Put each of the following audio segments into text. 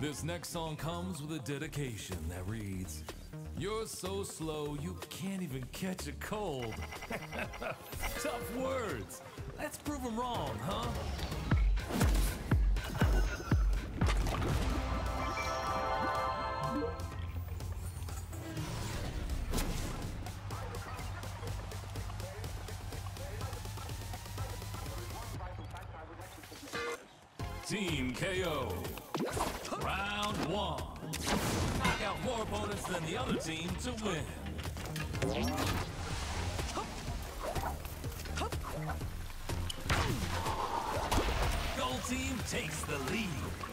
This next song comes with a dedication that reads, "You're so slow you can't even catch a cold." Tough words. Let's prove them wrong, huh? Team KO. Round one. Knock out more opponents than the other team to win. Gold team takes the lead.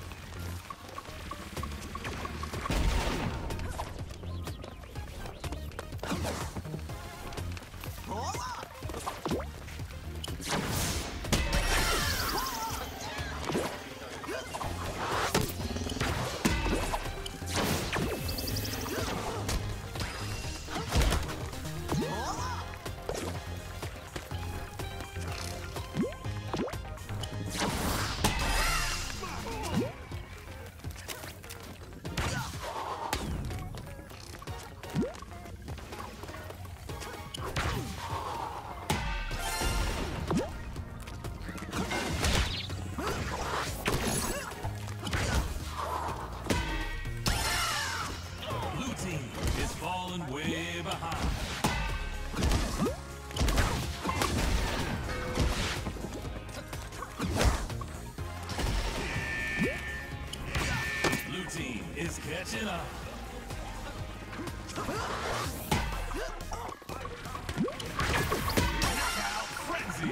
Way behind. Blue team is catching up. Knockout frenzy.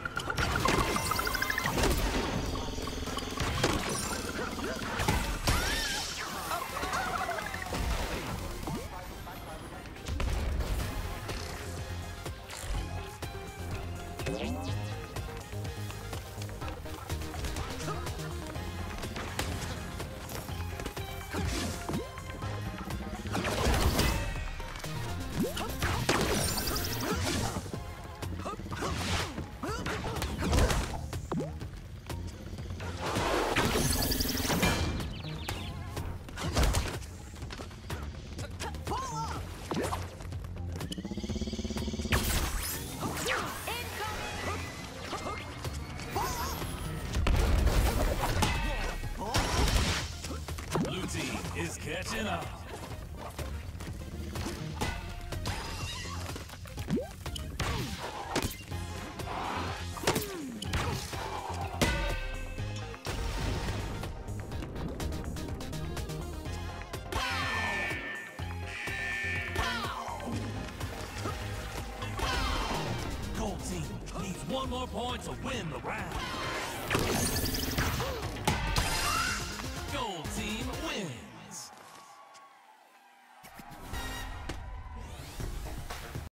Is catching up. Gold team needs one more point to win the round.